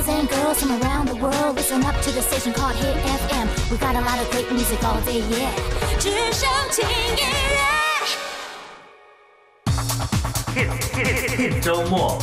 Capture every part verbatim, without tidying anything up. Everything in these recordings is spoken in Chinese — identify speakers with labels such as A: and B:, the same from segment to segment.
A: Boys and girls from around the world, listen up to the station called Hit F M. We got a lot of great music all day, yeah. 只想听音乐。
B: Hit Hit Hit 周末。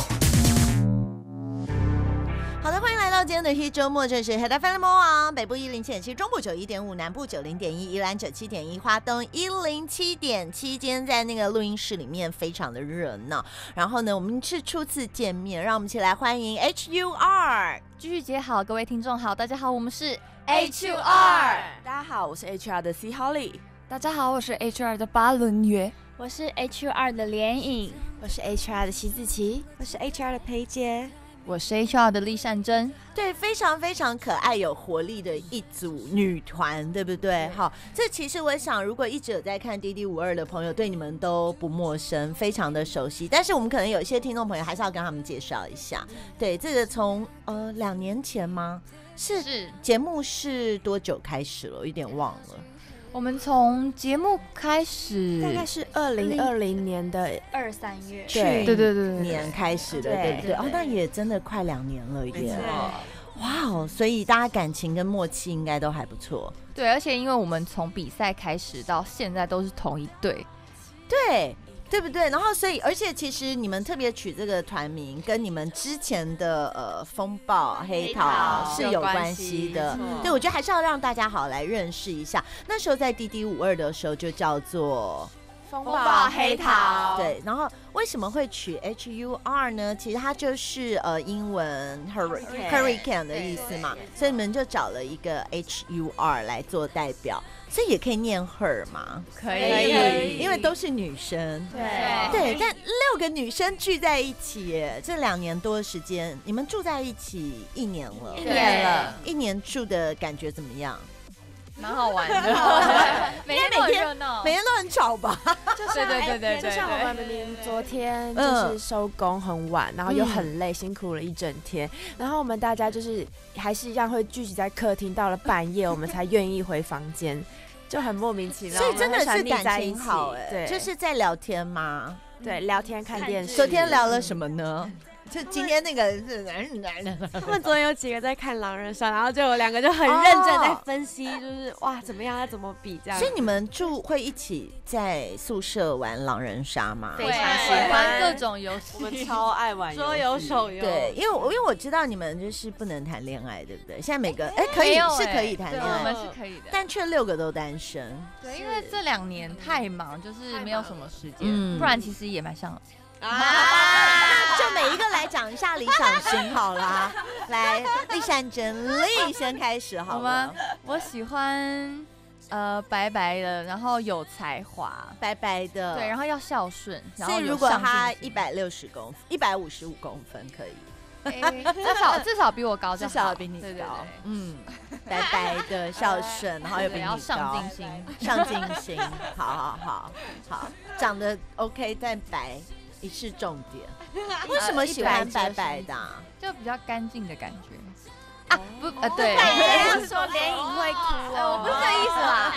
C: 好的，欢迎来到今天的 Hit 周末，这是 Hit F M 啊，北部一零七点七，中部九一点五，南部九零点一，宜兰九七点一，花东一零七点七。今天在那个录音室里面非常的热闹，然后呢，我们是初次见面，让我们一起来欢迎 H U R。
D: 继续姐好，各位听众好，大家好，我们是
E: H U R。大家好，我是 H R 的 C Holly。
D: 大家好，我是 H R 的巴伦月。
F: 我是 H R 的连颖，
E: 我是 H R 的徐子琪，
G: 我是 H R 的裴杰，
D: 我是 H R 的厉善珍。
C: 对，非常非常可爱有活力的一组女团，对不对？好，这其实我想，如果一直有在看 D D 五二的朋友，对你们都不陌生，非常的熟悉。但是我们可能有一些听众朋友还是要跟他们介绍一下。对，这个从呃两年前吗？是
D: 是
C: 节目是多久开始了？我有点忘了。
D: 我们从节目开始，
G: 大概是二零二零年的
F: 二三月，
C: 去
D: 对对对
C: 年开始的，
G: 对
C: 对不对？哦，那也真的快两年了耶！哇哦，所以大家感情跟默契应该都还不错。
D: 对，而且因为我们从比赛开始到现在都是同一队，
C: 对。对不对？然后所以，而且其实你们特别取这个团名，跟你们之前的呃风暴黑桃是有关系的。对，我觉得还是要让大家好来认识一下。那时候在 D D 五二的时候就叫做
E: 风暴黑桃。
C: 对，然后为什么会取 H U R 呢？其实它就是呃英文 hurricane hurricane 的意思嘛，所以你们就找了一个 H U R 来做代表。所以也可以念 her 吗？
D: 可以，
C: 因为都是女生。
D: 对
C: 对，但六个女生聚在一起耶，这两年多的时间，你们住在一起一年了，
D: 一年了，
C: 一年住的感觉怎么样？
D: 蛮好玩的，每天都很热闹，
C: 每天都很吵吧？
G: 就像
D: 对对对对对，
G: 就像我们明明昨天就是收工很晚，然后又很累，辛苦了一整天，然后我们大家就是还是一样会聚集在客厅，到了半夜我们才愿意回房间。就很莫名其妙，
C: 所以真的是感情好哎、欸，
G: 对，
C: 就是在聊天吗？
G: 对，聊天看电视。
C: 昨天聊了什么呢？就今天那个是，
G: 他们昨天有几个在看狼人杀，然后就有两个就很认真在分析，就是哇怎么样要怎么比这样。
C: 所以你们住会一起在宿舍玩狼人杀吗？
D: 非常喜欢各种游戏，
E: 我们超爱玩
G: 桌游手游。
C: 对，因为我因为我知道你们就是不能谈恋爱，对不对？现在每个哎可以是可以谈恋爱，
D: 我们是可以的，
C: 但却六个都单身。
D: 对，因为这两年太忙，就是没有什么时间，不然其实也蛮像。
C: 啊，就每一个来讲一下理想型好啦。来，厉善珍，厉先开始好吗？
D: 我喜欢呃白白的，然后有才华，
C: 白白的，
D: 对，然后要孝顺。
C: 所以如果他一百六十公分，一百五十五公分可以，
D: 欸、至少至少比我高就好，
C: 至少比你高。
D: 对对对
C: 嗯，白白的孝顺，然后又比你高，
D: 上进心，
C: 上进心，好好好好，长得 OK 但白。一是重点，为什么喜欢白白的、啊？
D: 就比较干净的感觉啊！不，呃，对，
G: 说连颖会哭哦，
D: 我不是这意思啦。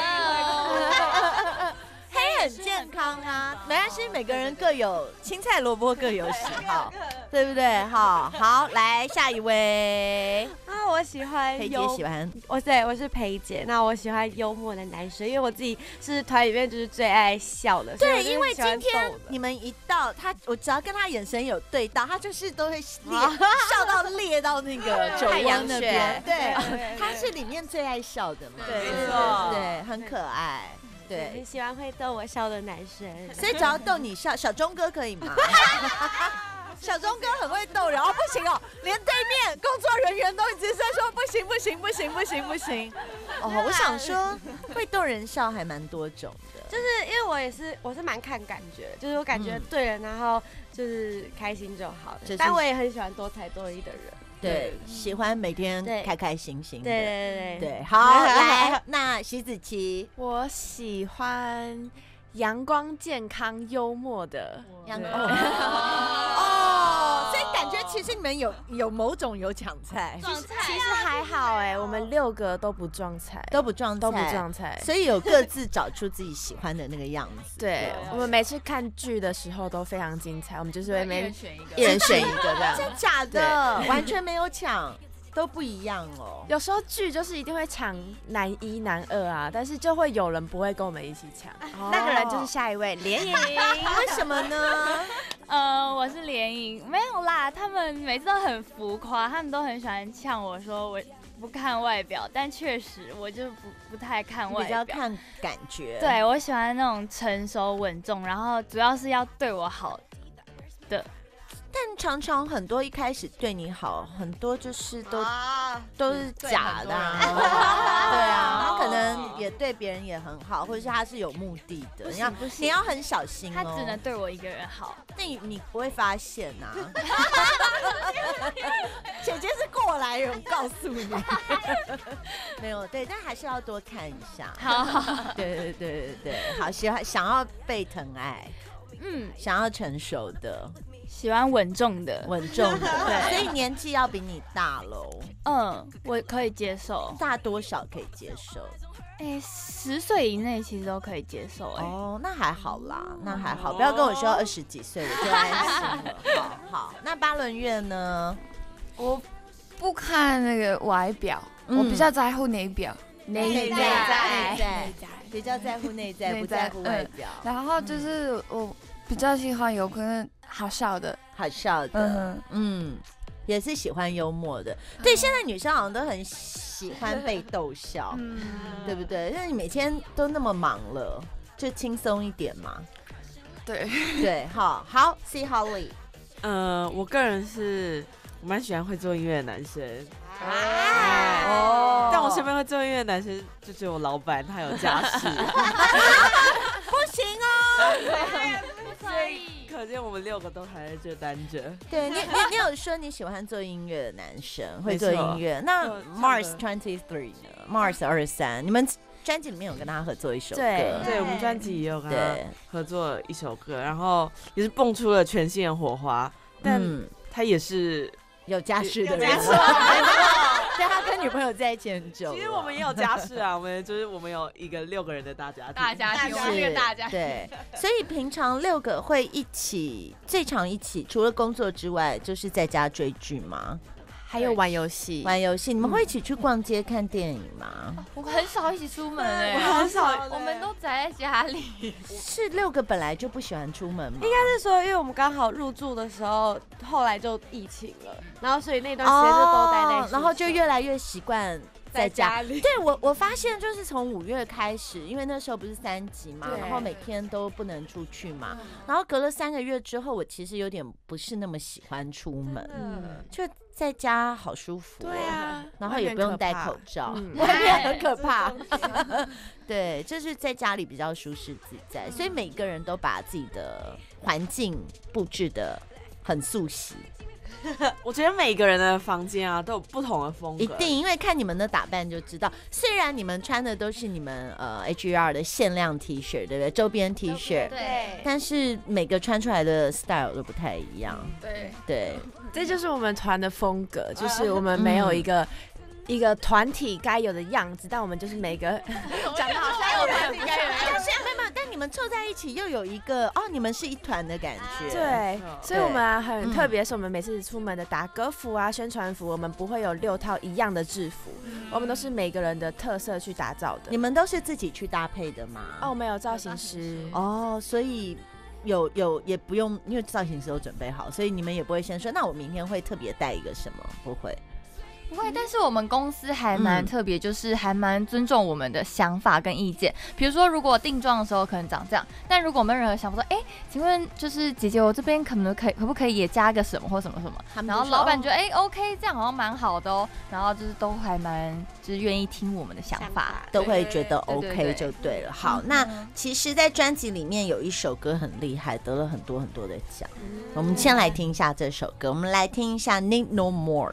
C: 黑很健康啊，没关系，每个人各有青菜萝卜各有喜好，对不对？好，好，来下一位
G: 啊，我喜欢
C: 裴姐喜欢，
G: 我对我是裴姐，那我喜欢幽默的男生，因为我自己是团里面就是最爱笑的。
C: 对，因为今天你们一到他，我只要跟他眼神有对到，他就是都会裂笑到裂到那个九阳那边。对，他是里面最爱笑的嘛，
E: 对，没错，
C: 对，很可爱。对，
G: 很喜欢会逗我笑的男生，
C: 所以只要逗你笑，小钟哥可以吗？小钟哥很会逗人，哦，不行哦，连对面工作人员都一直在说不行不行不行不行不行。哦，我想说会逗人笑还蛮多种的，
G: 就是因为我也是我是蛮看感觉，就是我感觉对人，然后就是开心就好了。但我也很喜欢多才多艺的人。
C: 对，喜欢每天开开心心的。
G: 对对对
C: 对，好，来，那徐子琪，
G: 我喜欢阳光、健康、幽默的。
C: 阳光哦，所以感觉其实你们有有某种有抢菜，
D: 撞菜
G: 其实还好哎，我们六个都不撞菜，
C: 都不撞菜，
G: 都不撞菜，
C: 所以有各自找出自己喜欢的那个样子。
G: 对，我们每次看剧的时候都非常精彩，我们就是会
D: 一
G: 每
D: 人选一个，
G: 一人选一个这样。
C: 真假的，完全没有抢，都不一样哦。
G: 有时候剧就是一定会抢男一、男二啊，但是就会有人不会跟我们一起抢，那个人就是下一位联颖。
C: 为什么呢？
F: 呃，我是联颖，没有啦，他们每次都很浮夸，他们都很喜欢呛我说我不看外表，但确实我就不不太看外表，
C: 比较看感觉。
F: 对，我喜欢那种成熟稳重，然后主要是要对我好的。
C: 但常常很多一开始对你好，很多就是都、
E: 啊、
C: 都是假的、啊，对啊，他可能也对别人也很好，或者是他是有目的的，
F: 不
C: 你要
F: 行不行
C: 你要很小心哦。
F: 他只能对我一个人好，
C: 那你你不会发现呐、啊？姐姐是过来人，我告诉你，没有对，但还是要多看一下。
F: 好好，
C: 对对对对对，好，喜欢想要被疼爱，
F: 嗯，
C: 想要成熟的。
F: 喜欢稳重的，
C: 稳重的，
F: 对，
C: 所以年纪要比你大喽。
F: 嗯，我可以接受，
C: 大多少可以接受？
F: 哎、欸，十岁以内其实都可以接受、欸，哎，
C: 哦，那还好啦，那还好，不要跟我说二十几岁我就安心了。好好，那八轮月呢？
D: 我不看那个外表，
C: 嗯、
D: 我比较在乎内表，
C: 内在，内在，比较在乎内在，不在乎外表。
D: 嗯、然后就是我比较喜欢有可能好笑的，
C: 好笑的，嗯嗯，也是喜欢幽默的。
D: 嗯、
C: 对，现在女生好像都很喜欢被逗笑，嗯，对不对？因为你每天都那么忙了，就轻松一点嘛。
D: 对
C: 对，好好 ，See Holly，
E: 呃，我个人是我蛮喜欢会做音乐的男生。
C: 啊哦，
E: 但我身边会做音乐的男生就只有我老板，他有家室，
C: 不行哦，
E: 所以可见我们六个都还在这单着。
C: 对你，你你有说你喜欢做音乐的男生，会做音乐。那 Mars twenty three 呢 ？Mars 二三，你们专辑里面有跟他合作一首歌，
G: 对，
E: 对我们专辑也有跟他合作一首歌，然后也是蹦出了全新的火花。但他也是
C: 有家室的人，对，他跟女朋友在一起很久。
E: 其实我们也有家室啊，我们就是我们有一个六个人的大家庭，
D: 大家庭，我们是个大家庭。
C: 对，所以平常六个会一起，最常一起，除了工作之外，就是在家追剧吗？
G: 还有玩游戏，
C: 玩游戏，你们会一起去逛街看电影吗？
D: 我很少一起出门哎、欸，
E: 我很少，
D: 我们都宅在家里。
C: 是六个本来就不喜欢出门吗？
H: 应该是说，因为我们刚好入住的时候，后来就疫情了，然后所以那段时间就都待在、哦，
C: 然后就越来越习惯在家。
H: 在家里
C: 对我，我发现就是从五月开始，因为那时候不是三级嘛，然后每天都不能出去嘛，然后隔了三个月之后，我其实有点不是那么喜欢出门，嗯、就。在家好舒服、哦，
G: 对啊，
C: 然后也不用戴口罩，
G: 嗯、
C: 外面很可怕。对，就是在家里比较舒适自在，所以每个人都把自己的环境布置得很素洗。
E: 我觉得每个人的房间啊都有不同的风格，
C: 一定，因为看你们的打扮就知道。虽然你们穿的都是你们呃 H E R 的限量 T 恤，对不对？周边 T 恤，
D: 对，
C: 但是每个穿出来的 style 都不太一样。
D: 对
C: 对，
G: 这就是我们团的风格，就是我们没有一个。嗯一个团体该有的样子，但我们就是每个
C: 讲的好像有团体该有的样子，但是没有，但你们凑在一起又有一个哦，你们是一团的感觉。
G: 对，所以我们、啊、很特别，是我们每次出门的打歌服啊、宣传服，我们不会有六套一样的制服，我们都是每个人的特色去打造的。
C: 你们都是自己去搭配的吗？
G: 哦，我们有造型师
C: 哦，所以。有有也不用，因为造型师都准备好，所以你们也不会先说，那我明天会特别带一个什么？不会。
D: 不会，但是我们公司还蛮特别，就是还蛮尊重我们的想法跟意见。比如说，如果定妆的时候可能长这样，但如果我们任何想法说，哎、欸，请问就是姐姐，我这边可能可以可不可以也加个什么或什么什么？然后老板觉得，哎、欸、，OK， 这样好像蛮好的哦。然后就是都还蛮就是愿意听我们的想法，
C: 都会觉得 OK 就对了。好，那其实，在专辑里面有一首歌很厉害，得了很多很多的奖。嗯、我们先来听一下这首歌，我们来听一下《Need No More》。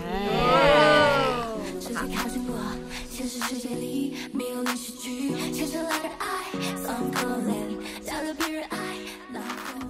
A: 世界靠近我，现实世界里没有连续剧，牵扯来的爱，伤口脸，叫着别人爱，然后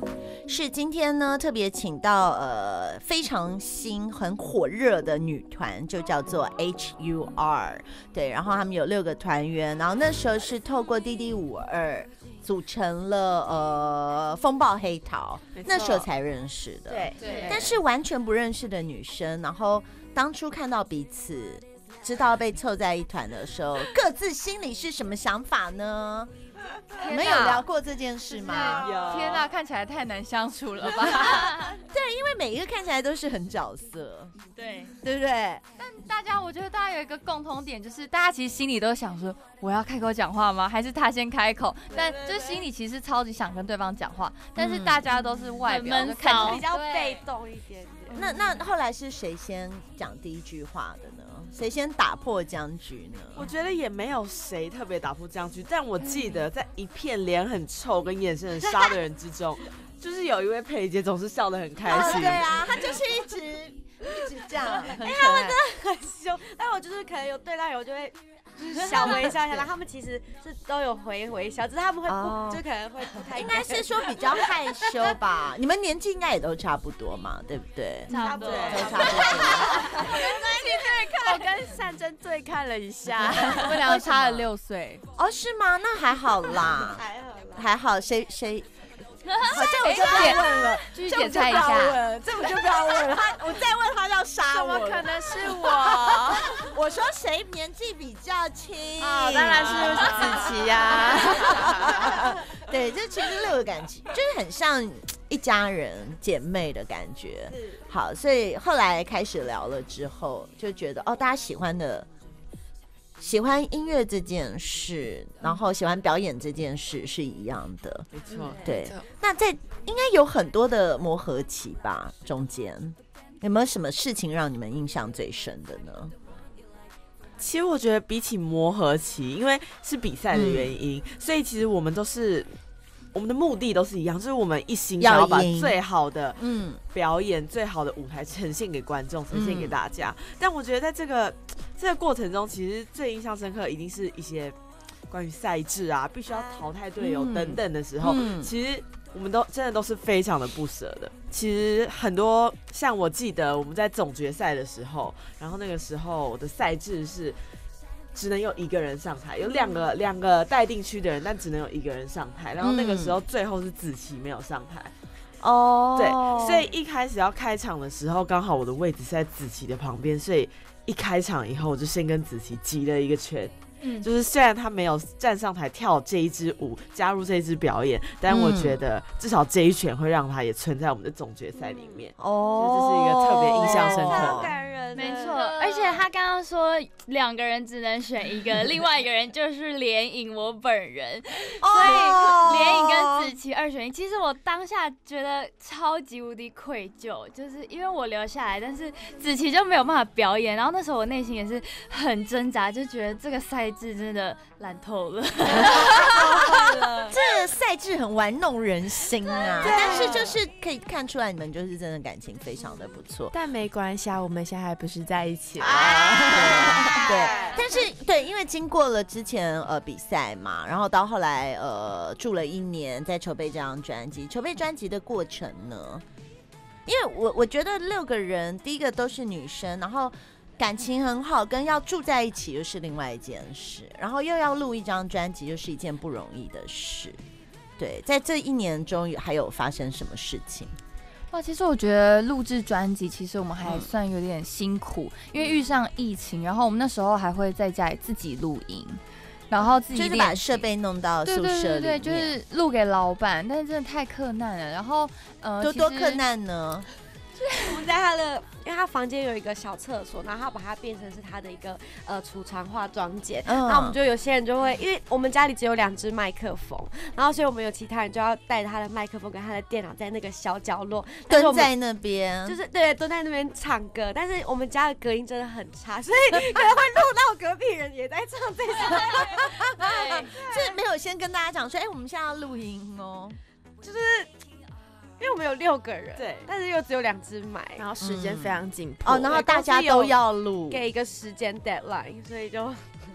C: 是今天呢特别请到呃非常新很火热的女团，就叫做 H U R， 对，然后他们有六个团员，然后那时候是透过 D D 五二组成了呃风暴黑桃，那时候才认识的，
H: 对
D: 对
C: 但是完全不认识的女生，然后当初看到彼此，知道被凑在一团的时候，各自心里是什么想法呢？你们有聊过这件事吗？
E: 有
D: 天哪，看起来太难相处了吧？
C: 对，因为每一个看起来都是很角色，
F: 对，
C: 对不对？
D: 但大家，我觉得大家有一个共同点，就是大家其实心里都想说，我要开口讲话吗？还是他先开口？但就是心里其实超级想跟对方讲话，但是大家都是外表
F: 很闷
D: 就看起来
F: 骚
H: 比较被动一点点。
C: 那那后来是谁先讲第一句话的呢？谁先打破僵局呢？
E: 我觉得也没有谁特别打破僵局，但我记得在一片脸很臭跟眼神很杀的人之中，就是有一位佩姐总是笑得很开心。
C: 哦对啊，她就是一直一直这样，很可爱。
H: 很凶，但我就是可能有对到有就会就是小微笑一下，然后他们其实是都有回回笑，只是他们会不、
C: 哦
H: 就可能会不太
C: 应该是说比较害羞吧。你们年纪应该也都差不多嘛，对不对？
F: 差不多。
C: 都差不多。
G: 我跟善珍对看了一下，
D: 我们两个差了六岁。
C: 哦，是吗？那还好啦，
H: 还好啦。
C: 还好。谁谁？好，这我就不要问了，
D: 继续
C: 这我就不要
D: 检查一下。
C: 问，这我就不要问了。他我再问他要杀
G: 怎
C: 我了。
G: 么可能是我？
C: 我说谁年纪比较轻？
G: 哦，当然是子琪呀。
C: 对，这其实六个感情就是很像一家人姐妹的感觉。好，所以后来开始聊了之后，就觉得哦，大家喜欢的。喜欢音乐这件事，然后喜欢表演这件事是一样的，
E: 没错，
C: 对。那在应该有很多的磨合期吧，中间有没有什么事情让你们印象最深的呢？
E: 其实我觉得比起磨合期，因为是比赛的原因，嗯、所以其实我们都是我们的目的都是一样，就是我们一心想要把最好的嗯表演、嗯、最好的舞台呈现给观众，呈现给大家。嗯、但我觉得在这个这个过程中，其实最印象深刻一定是一些关于赛制啊，必须要淘汰队友等等的时候，嗯、其实我们都真的都是非常的不舍的。其实很多像我记得我们在总决赛的时候，然后那个时候的赛制是只能有一个人上台，有两个两个待定区的人，但只能有一个人上台。然后那个时候最后是子琪没有上台。哦，对，所以一开始要开场的时候，刚好我的位置是在子琪的旁边，所以一开场以后，我就先跟子琪挤了一个圈。嗯，就是虽然他没有站上台跳这一支舞，加入这一支表演，但我觉得至少这一圈会让他也存在我们的总决赛里面。哦，这是一个特别印象深刻的。
H: 感人，
F: 没错。而且他刚刚说两个人只能选一个，另外一个人就是连颖我本人，所以连颖跟子琪二选一。其实我当下觉得超级无敌愧疚，就是因为我留下来，但是子琪就没有办法表演。然后那时候我内心也是很挣扎，就觉得这个赛制真的烂透了。
C: 这个赛制很玩弄人心啊，但是就是可以看出来你们就是真的感情非常的不错。
G: 但没关系啊，我们现在还不是在一起。
C: 对，对，但是对，因为经过了之前呃比赛嘛，然后到后来呃住了一年，在筹备这张专辑，筹备专辑的过程呢，因为我我觉得六个人，第一个都是女生，然后感情很好，跟要住在一起又是另外一件事，然后又要录一张专辑，又是一件不容易的事。对，在这一年中还有发生什么事情？
D: 哇，其实我觉得录制专辑，其实我们还算有点辛苦，嗯、因为遇上疫情，然后我们那时候还会在家里自己录音，然后自己
C: 就是把设备弄到宿舍里面，
D: 对对对对，就是录给老板，但是真的太困难了。然后呃，
C: 多多困难呢。
H: 我们在他的，因为他房间有一个小厕所，然后他把它变成是他的一个呃储藏化妆间。嗯、然后我们就有些人就会，因为我们家里只有两只麦克风，然后所以我们有其他人就要带着他的麦克风跟他的电脑在那个小角落
C: 蹲在那边，
H: 就是对蹲在那边唱歌。但是我们家的隔音真的很差，所以可能会录到隔壁人也在唱这首歌。
C: 对，是没有先跟大家讲说，哎、欸，我们现在要录音哦，
H: 就是。因为我们有六个人，
E: 对，
H: 但是又只有两只麦，
G: 然后时间非常紧迫、
C: 嗯、哦，然后大家都要录，
H: 给一个时间 deadline， 所以就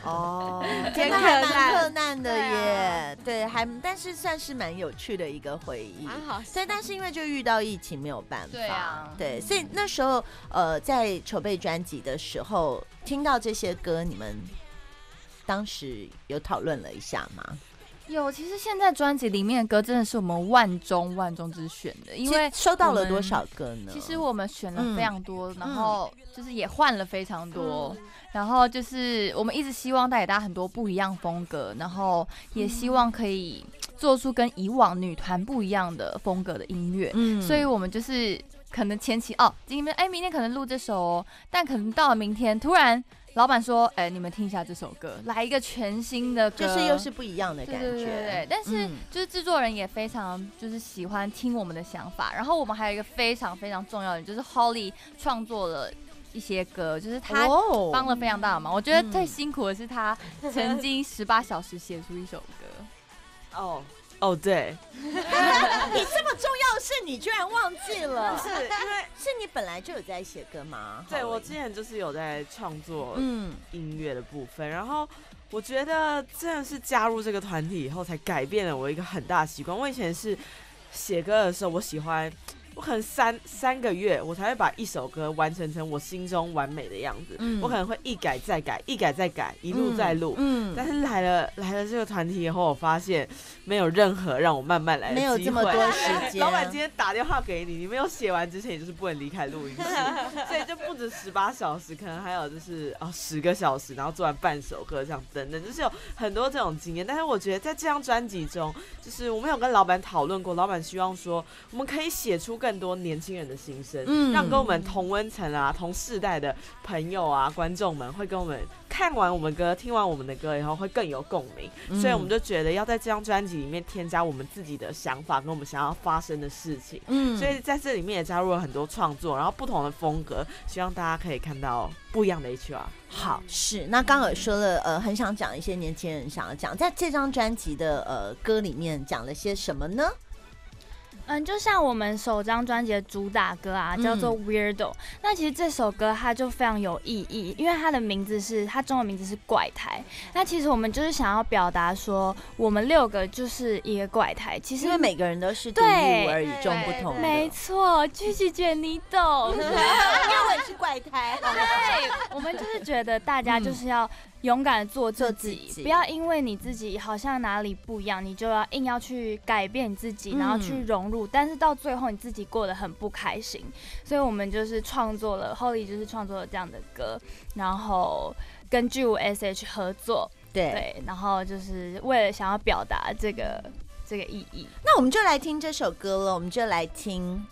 C: 哦，真的还蛮克难的耶，对，还但是算是蛮有趣的一个回忆，
H: 蛮好。
C: 对，但是因为就遇到疫情没有办法，
D: 对啊，
C: 对，所以那时候呃在筹备专辑的时候，听到这些歌，你们当时有讨论了一下吗？
D: 有，其实现在专辑里面的歌真的是我们万中万中之选的，因为
C: 收到了多少歌呢？
D: 其实我们选了非常多，嗯、然后就是也换了非常多，嗯、然后就是我们一直希望带给大家很多不一样风格，然后也希望可以做出跟以往女团不一样的风格的音乐，嗯，所以我们就是可能前期哦，今天哎明天可能录这首哦，但可能到了明天突然。老板说：“哎、欸，你们听一下这首歌，来一个全新的歌，
C: 就是又是不一样的感觉。”
D: 对对对对，但是就是制作人也非常就是喜欢听我们的想法。然后我们还有一个非常非常重要的，就是 Holly 创作了一些歌，就是他帮了非常大的忙。我觉得最辛苦的是他曾经十八小时写出一首歌。
E: 哦。哦，对，
C: 你这么重要的事，你居然忘记了？
E: 是因为
C: 是你本来就有在写歌吗？
E: 对，我之前就是有在创作音乐的部分，嗯、然后我觉得真的是加入这个团体以后，才改变了我一个很大的习惯。我以前是写歌的时候，我喜欢。我可能三三个月，我才会把一首歌完成成我心中完美的样子。嗯、我可能会一改再改，一改再改，一路再录。嗯，但是来了来了这个团体以后，我发现没有任何让我慢慢来的机会，
C: 没有这么多时间。
E: 老板今天打电话给你，你没有写完之前，你就是不能离开录音室，所以就不止十八小时，可能还有就是哦十个小时，然后做完半首歌这样等等，就是有很多这种经验。但是我觉得在这张专辑中，就是我们有跟老板讨论过，老板希望说我们可以写出更多年轻人的心声，嗯，让跟我们同温层啊、同世代的朋友啊、观众们会跟我们看完我们歌、听完我们的歌以后会更有共鸣，嗯、所以我们就觉得要在这张专辑里面添加我们自己的想法跟我们想要发生的事情，嗯，所以在这里面也加入了很多创作，然后不同的风格，希望大家可以看到不一样的 H R。
C: 好，是那刚刚有说了，呃，很想讲一些年轻人想要讲，在这张专辑的呃歌里面讲了些什么呢？
F: 嗯，就像我们首张专辑的主打歌啊，叫做 Weirdo、嗯。那其实这首歌它就非常有意义，因为它的名字是它中文名字是怪胎。那其实我们就是想要表达说，我们六个就是一个怪胎。其实
C: 因为每个人都是独一无二、与众不同的。
F: 没错，句句卷你懂。因为
C: 我也是怪胎。
F: 对，我们就是觉得大家就是要勇敢的做自己，不要因为你自己好像哪里不一样，你就要硬要去改变你自己，然后去融入。但是到最后你自己过得很不开心，所以我们就是创作了 Holly 就是创作了这样的歌，然后跟 G 五 S H 合作， 对, 对，然后就是为了想要表达这个这个意义。
C: 那我们就来听这首歌了，我们就来听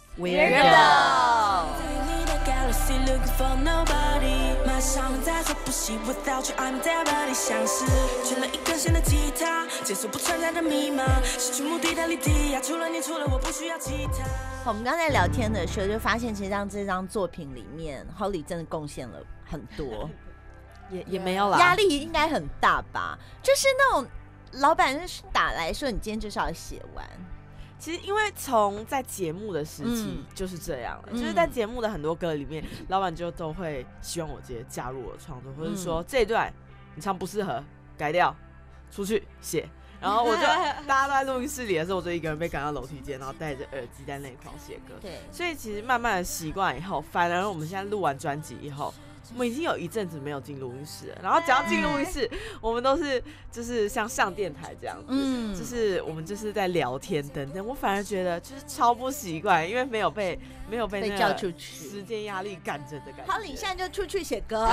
C: Weirdo。马上在说不行 without you I'm dead body 像是缺了一根弦的吉他，解锁不存在的密码，失去目的的离地呀，除了你除了我不需要其他。好，我们刚才聊天的时候就发现，其实让这张作品里面 Holly 真的贡献了很多，
E: 也也没有啦，
C: 压力应该很大吧？就是那种老板打来说你今天就是要写完。
E: 其实，因为从在节目的时期就是这样了，嗯、就是在节目的很多歌里面，嗯、老板就都会希望我直接加入我的创作，或者说、嗯、这一段你唱不适合，改掉，出去写。然后我就大家都在录音室里的时候，我就一个人被赶到楼梯间，然后戴着耳机在那里狂写歌。对，所以其实慢慢的习惯以后，反而我们现在录完专辑以后。我们已经有一阵子没有进录音室了，然后只要进录音室，我们都是就是像上电台这样子，嗯，就是我们就是在聊天等等。我反而觉得就是超不习惯，因为没有被没有被那
C: 叫出去，
E: 时间压力赶着的感觉。
C: 好，你现在就出去写歌。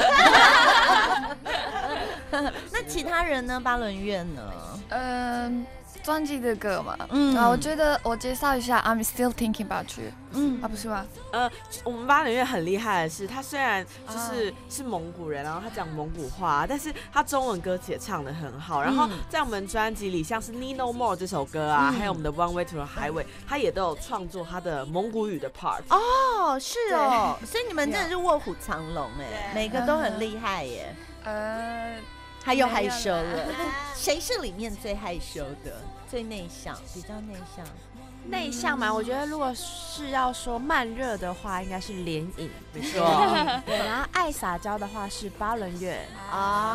C: 那其他人呢？巴伦月呢？
I: 嗯。专辑的歌嘛，嗯，啊，我觉得我介绍一下 I'm Still Thinking About You， 嗯，啊，不是吗？
E: 呃，我们巴伦月很厉害的是，他虽然就是、啊、是蒙古人，然后他讲蒙古话，但是他中文歌词也唱得很好。然后在我们专辑里，像是 Need No More 这首歌啊，嗯、还有我们的 One Way to the Highway， 他也都有创作他的蒙古语的 part。
C: 哦，是哦，所以你们真的是卧虎藏龙哎，每个都很厉害耶。
I: 呃。
C: 他又害羞了。谁是里面最害羞的？最内向，比较内向。
G: 内向嘛，我觉得如果是要说慢热的话，应该是联影，
E: 没错。
G: 对，然后爱撒娇的话是巴伦月
C: 啊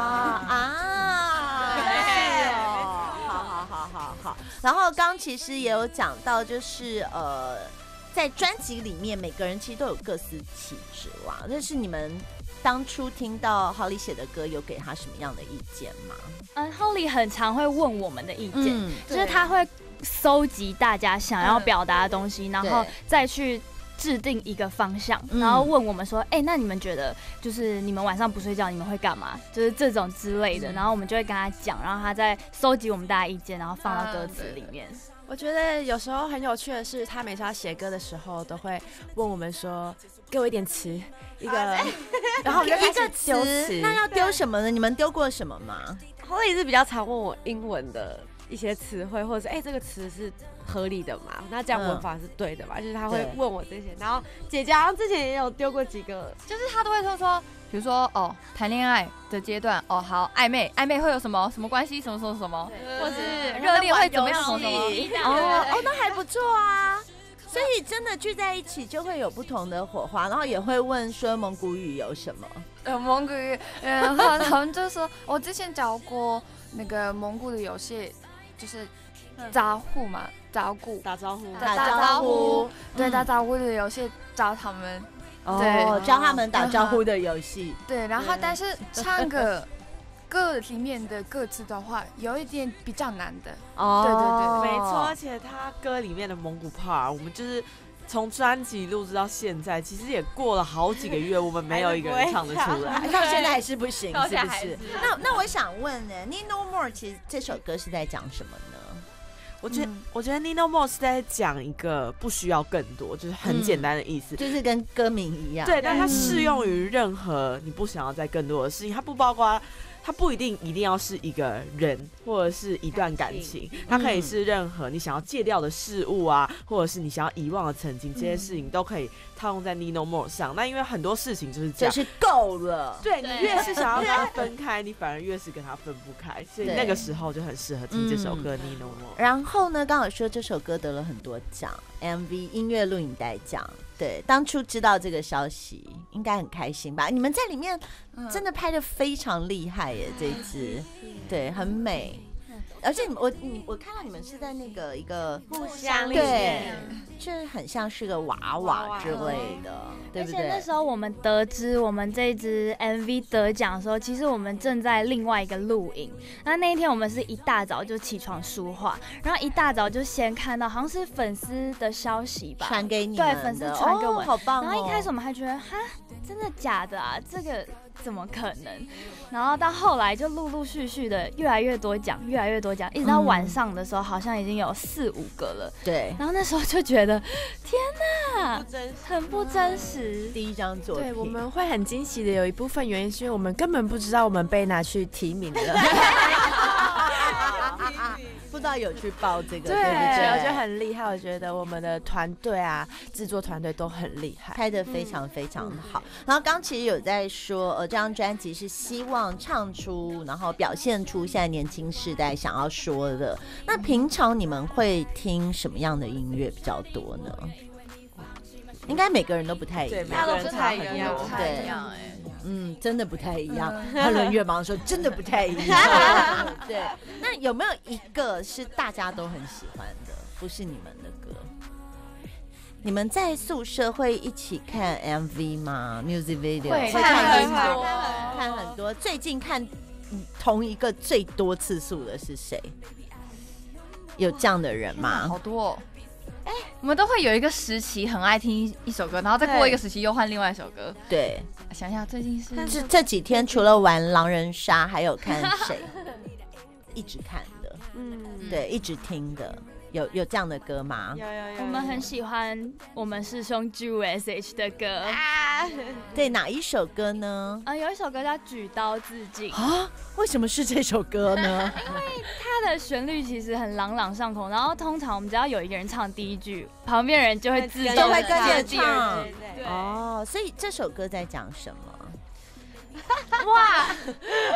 C: 啊，是哦，好好好好好。然后刚其实也有讲到，就是呃，在专辑里面每个人其实都有各司其职啦。但是你们当初听到 Holly 写的歌，有给他什么样的意见吗？
F: 嗯 ，Holly 很常会问我们的意见，
C: 嗯、
F: 就是他会搜集大家想要表达的东西，嗯、然后再去制定一个方向，
C: 嗯、
F: 然后问我们说，哎、欸，那你们觉得就是你们晚上不睡觉，你们会干嘛？就是这种之类的，嗯、然后我们就会跟他讲，然后他再搜集我们大家意见，然后放到歌词里面。啊，
G: 我觉得有时候很有趣的是，他每次要写歌的时候，都会问我们说：“给我一点词，一个。啊”然后我们就开始丢词。
C: 那要丢什么呢？你们丢过什么吗
H: ？Holly是比较常问我英文的一些词汇，或者是哎、欸，这个词是合理的嘛？那这样文法是对的嘛？嗯、就是他会问我这些。然后姐姐好像之前也有丢过几个，
D: 就是他都会说说。比如说哦，谈恋爱的阶段哦，好暧昧，暧昧会有什么什么关系，什么什么什么，或是热恋会怎么样，什么什么
C: 哦哦，那还不错啊。所以真的聚在一起就会有不同的火花，然后也会问说蒙古语有什么？
I: 呃，蒙古语，然后他们就说，我之前教过那个蒙古的游戏，就是招呼嘛，招呼，
E: 打招呼，
C: 打招呼，
I: 对，打招呼的游戏教他们。
C: 哦，教他们打招呼的游戏。
I: 对，然后但是唱歌歌里面的歌词的话，有一点比较难的。
C: 哦，
I: 对对
E: 对，没错。而且他歌里面的蒙古 part， 我们就是从专辑录制到现在，其实也过了好几个月，我们没有一个人唱得出来，
C: 到现在还是不行，是不是？
D: 是
C: 那那我想问呢 ，Need No More 其实这首歌是在讲什么呢？
E: 我觉得，嗯、我觉得 Need No More 是在讲一个不需要更多，就是很简单的意思，
C: 嗯、就是跟歌名一样。
E: 对，但它适用于任何你不想要再更多的事情，它不包括，它不一定一定要是一个人或者是一段感情，它可以是任何你想要戒掉的事物啊，或者是你想要遗忘的曾经，这些事情都可以套用在 Need No More 上。那因为很多事情就是这样，
C: 就是够了。
E: 对，你越是想要跟他分开，你反而越是跟他分不开，所以那个时候就很适合听这首歌 Need No More。
C: 然后呢，刚好说这首歌得了很多奖 ，M V 音乐录影带奖。对，当初知道这个消息，应该很开心吧？你们在里面真的拍得非常厉害耶，这一支，对，很美。而且我我看到你们是在那个一个
H: 木箱里
C: 面，
H: 对，
C: 就是很像是个娃娃之类的，对不对？
F: 而且那时候我们得知我们这支 M V 得奖的时候，其实我们正在另外一个录影。那那一天我们是一大早就起床梳化，然后一大早就先看到好像是粉丝的消息吧，
C: 传给你们
F: 对，粉丝传给我们，
C: 哦，好棒哦。
F: 然后一开始我们还觉得哈，真的假的啊？这个怎么可能？然后到后来就陆陆续续的越来越多奖，越来越多奖，一直到晚上的时候，好像已经有四五个了。
C: 对。
F: 然后那时候就觉得，天哪，很不真实。
C: 第一张作品，
G: 对，我们会很惊喜的，有一部分原因是因为我们根本不知道我们被拿去提名了。
C: 不知道有去报这个，对,
G: 对
C: 不对？
G: 我觉得很厉害，我觉得我们的团队啊，制作团队都很厉害，
C: 拍得非常非常好。嗯、然后刚其实有在说，呃，这张专辑是希望唱出，然后表现出现在年轻世代想要说的。那平常你们会听什么样的音乐比较多呢？应该每个人都不太一样，
E: 对，每个人差很多，
C: 对。嗯，真的不太一样。他轮月忙说，真的不太一样。对，那有没有一个是大家都很喜欢的，不是你们的歌？你们在宿舍会一起看 M V 吗 ？Music video
D: 会
C: 看
D: 很多，
C: 看很多。最近看同一个最多次数的是谁？有这样的人吗？
D: 好多哦。哎、欸，我们都会有一个时期很爱听一首歌，然后再过一个时期又换另外一首歌。
C: 对，
D: 想想最近是
C: 这这几天除了玩狼人杀，还有看谁？一直看的，嗯，对，一直听的。有有这样的歌吗？
F: 有有有，我们很喜欢我们师兄 G U S H 的歌啊。
C: 对，哪一首歌呢？
F: 啊、呃，有一首歌叫《举刀自尽》
C: 啊。为什么是这首歌呢？
F: 因为它的旋律其实很朗朗上口，然后通常我们只要有一个人唱第一句，旁边人就会自动
C: 都会跟着唱。
F: 对对对
C: 哦，所以这首歌在讲什么？
F: 哇！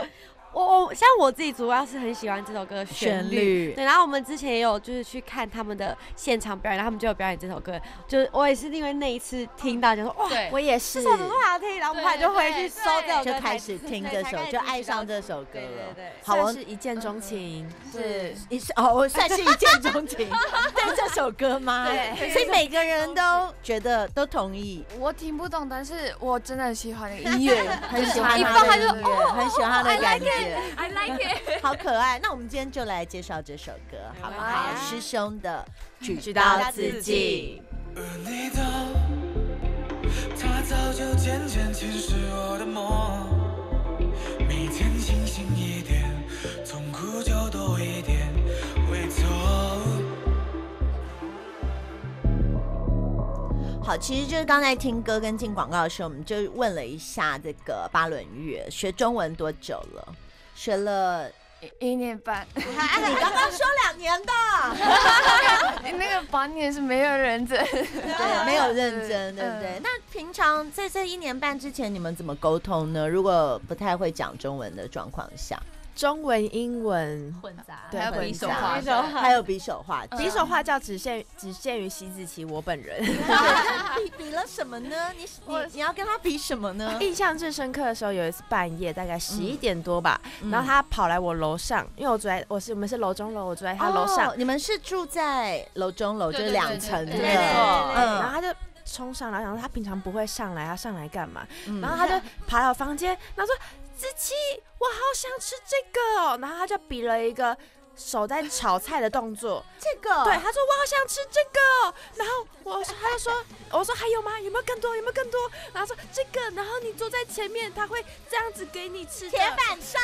H: 我我像我自己主要是很喜欢这首歌的旋
C: 旋
H: 律，
C: 律
H: 对，然后我们之前也有就是去看他们的现场表演，然后他们就有表演这首歌，就是我也是因为那一次听到就说哇，
D: 对，
G: 我也是，
H: 这首怎么好听，然后我们后来就回去搜这首歌，
C: 就开始听这首，就爱上这首歌了。
H: 对对对，
C: 好，我
G: 算是一见钟情，
C: 是一是哦，我算是一见钟情对这首歌吗？
G: 对，
C: 所以每个人都觉得都同意，
I: 我听不懂，但是我真的很喜欢那个音乐，
C: 很喜欢
I: 一
C: 他
I: 放他就
C: 的音乐，很喜欢他的感觉。
I: I like it。
C: 好可爱。那我们今天就来介绍这首歌，好不好？师兄的《举到自己》。
J: 而你的，他早就渐渐侵蚀我的梦，每天清醒一点，痛苦就多一点，回头。
C: 好，其实就是刚才听歌跟进广告的时候，我们就问了一下这个巴伦乐学中文多久了？学了
I: 一年半，
C: 你刚刚说两年的，
I: 那个八年是没有认真，
C: 对，没有认真，对不对？那平常在这一年半之前，你们怎么沟通呢？如果不太会讲中文的状况下，
G: 中文、英文
D: 混杂，
G: 对
D: 还有比手画
C: 比手还有比手画脚，
G: 比手画脚只限只限于西子琪我本人。
C: 比比了什么呢？你你你要跟他比什么呢？
G: 印象最深刻的时候，有一次半夜大概十一点多吧，然后他跑来我楼上，因为我住在我是我们是楼中楼，我住在他楼上。
C: 你们是住在楼中楼，就是两层的，
G: 没错。嗯，然后他就冲上来，然后他平常不会上来，他上来干嘛？然后他就爬到房间，然后说：“子琪，我好想吃这个哦。”然后他就比了一个手在炒菜的动作，
C: 这个
G: 对，他说我好想吃这个，然后我他就说，我说还有吗？有没有更多？有没有更多？然后说这个，然后你坐在前面，他会这样子给你吃。
C: 铁板烧，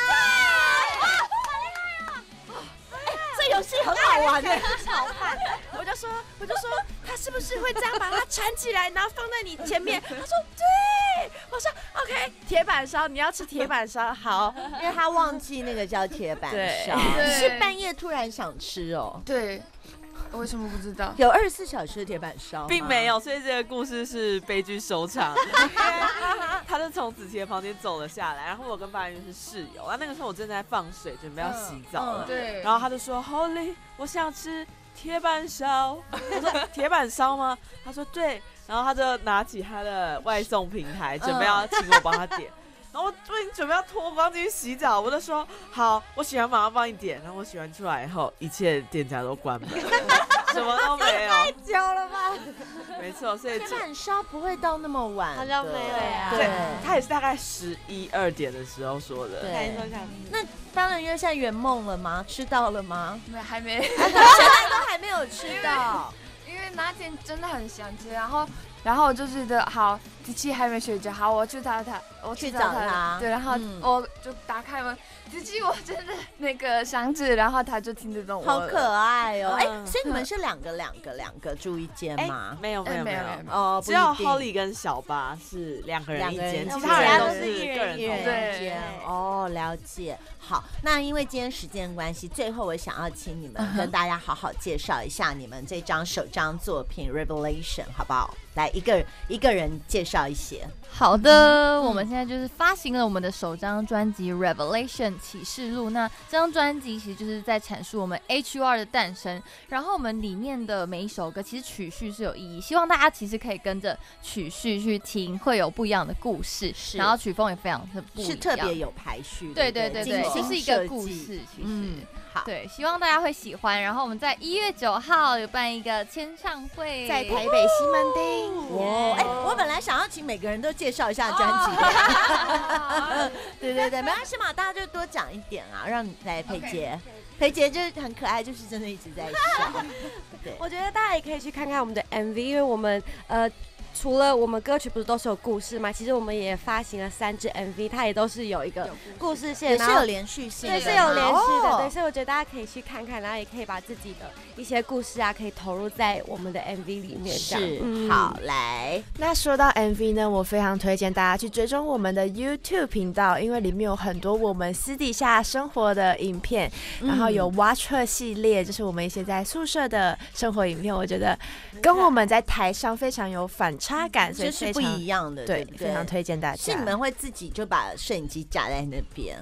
C: 这游戏很好玩的，
G: 炒饭。我就说，我就说他是不是会这样把它缠起来，然后放在你前面？他说对，我说 OK， 铁板烧，你要吃铁板烧，好，
C: 因为他忘记那个叫铁板烧，是半夜突然想吃哦。
I: 对，我为什么不知道？
C: 有二十四小时的铁板烧，
E: 并没有，所以这个故事是悲剧收场。他就从子琪的房间走了下来，然后我跟巴云是室友，啊，那个时候我正在放水，准备要洗澡了，
I: 嗯、对，
E: 然后他就说 ：“Holy， 我想吃铁板烧。”我说：“铁板烧吗？”他说：“对。”然后他就拿起他的外送平台，准备要请我帮他点。然后我已经准备要脱光进去洗澡，我就说好，我洗完马上帮你点。然后我洗完出来以后，一切店家都关门，什么都没有。
C: 太久了吧？
E: 没错，所以
C: 铁板烧不会到那么晚，
H: 好像没有呀。
C: 对，
E: 他也是大概十一二点的时候说的。
C: 对，那巴伦乐现在圆梦了吗？吃到了吗？
I: 没，还没，
C: 现在都还没有吃到。
I: 因为那天真的很想吃，然后，然后我就觉得好，子琪还没睡觉，好，我去找他，我
C: 去找他，
I: 对，然后我就打开门，子琪，我真的那个想吃，然后他就听得懂我，
C: 好可爱哦，哎，所以你们是两个两个两个住一间吗？
E: 没有没有没有
C: 哦，
E: 只有 Holly 跟小巴是两个人一间，其
C: 他
E: 人都是一人
C: 一间。哦，了解。好，那因为今天时间关系，最后我想要请你们跟大家好好介绍一下你们这张首张作品 Revelation， 好不好？来，一个一个人介绍一些。
D: 好的，嗯、我们现在就是发行了我们的首张专辑 Revelation 启示录。那这张专辑其实就是在阐述我们 H U R 的诞生，然后我们里面的每一首歌其实曲序是有意义，希望大家其实可以跟着曲序去听，会有不一样的故事。然后曲风也非常的不一样，
C: 是特别有排序的。
D: 对对对对，就是一个故事，其实。嗯好，对，希望大家会喜欢。然后我们在一月九号有办一个签唱会，
G: 在台北西门町。
C: 哇，哎，我本来想要请每个人都介绍一下专辑。对对对，没关系嘛，大家就多讲一点啊，让你来裴杰。裴杰就是很可爱，就是真的一直在笑。对，
H: 我觉得大家也可以去看看我们的 M V， 因为我们呃。除了我们歌曲不是都是有故事吗？其实我们也发行了三支 M V， 它也都是有一个故事线，
C: 也是有连续性的，
H: 对，是有连续的，对，所以我觉得大家可以去看看，然后也可以把自己的一些故事啊，可以投入在我们的 M V 里面。
C: 是，嗯、好，来，
G: 那说到 M V 呢，我非常推荐大家去追踪我们的 YouTube 频道，因为里面有很多我们私底下生活的影片，嗯、然后有 Watch Her 系列，就是我们一些在宿舍的生活影片，我觉得跟我们在台上非常有反差。差感，所以
C: 就是不一样的，
G: 对，
C: 对对，
G: 非常推荐大家。
C: 是你们会自己就把摄影机架在那边？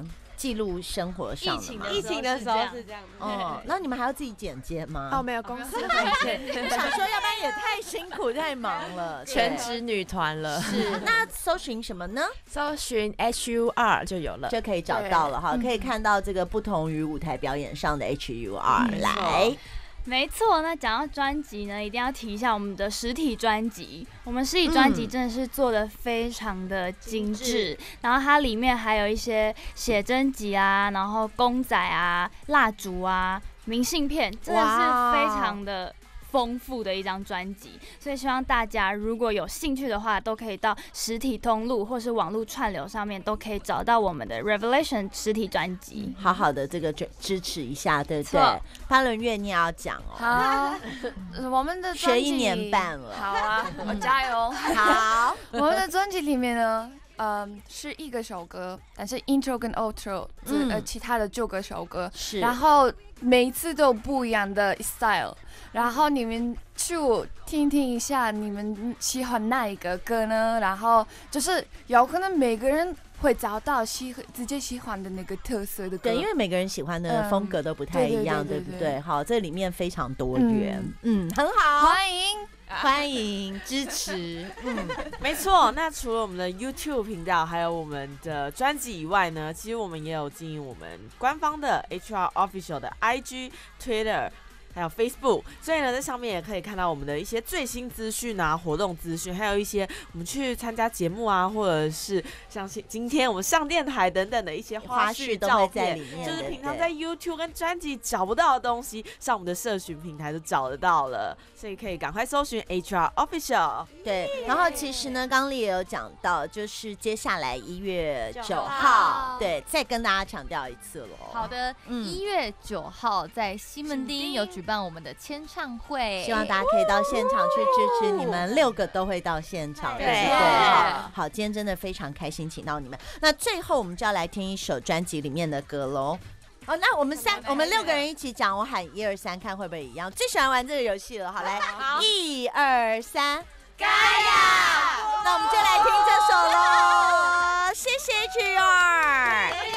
C: 记录生活上的吗？
H: 疫情的时候是这样。
C: 哦，那你们还要自己剪接吗？
G: 哦，没有，公司会剪。
C: 我想说，要不然也太辛苦太忙了，
G: 全职女团了。
C: 是，那搜寻什么呢？
G: 搜寻 H U R 就有了，
C: 就可以找到了哈，可以看到这个不同于舞台表演上的 H U R 来。
F: 没错，那讲到专辑呢，一定要提一下我们的实体专辑。我们实体专辑真的是做的非常的精致，嗯、然后它里面还有一些写真集啊，然后公仔啊、蜡烛啊、明信片，真的是非常的丰富的一张专辑，所以希望大家如果有兴趣的话，都可以到实体通路或是网络串流上面都可以找到我们的 Revelation 实体专辑，
C: 好好的这个支持一下，对不对？巴伦月你也要讲哦。
I: 好，我们的专辑
C: 学一年半了，
I: 好啊，我加油。
C: 好，
I: 我们的专辑里面呢。嗯，是一个首歌，但是 intro 跟 outro，嗯、呃，其他的九个首歌，
C: 是，
I: 然后每一次都有不一样的 style， 然后你们去听听一下，你们喜欢哪一个歌呢？然后就是有可能每个人会找到喜自己喜欢的那个特色的歌，
C: 对，因为每个人喜欢的风格都不太一样，嗯、对, 对, 对, 对, 对不对？好，这里面非常多元，嗯，嗯很好，
I: 欢迎。
C: 欢迎支持，嗯，
E: 没错。那除了我们的 YouTube 频道，还有我们的专辑以外呢，其实我们也有经营我们官方的 H R Official 的 I G、Twitter。还有 Facebook， 所以呢，在上面也可以看到我们的一些最新资讯啊、活动资讯，还有一些我们去参加节目啊，或者是像今天我们上电台等等的一些花絮照片，就是平常在 YouTube 跟专辑找不到的东西，上我们的社群平台都找得到了，所以可以赶快搜寻 H R Official。
C: 对，然后其实呢，刚丽也有讲到，就是接下来一月九号，对，再跟大家强调一次喽。
D: 好的，一、嗯、月九号在西门町有举办我们的签唱会，
C: 希望大家可以到现场去支持，你们六个都会到现场，对不对？好，好，今天真的非常开心，请到你们。那最后我们就要来听一首专辑里面的歌喽。好，那我们三，我们六个人一起讲，我喊一二三，看会不会一样？最喜欢玩这个游戏了，好来，一二三，
H: 加油！
C: 那我们就来听这首喽，谢谢 H R。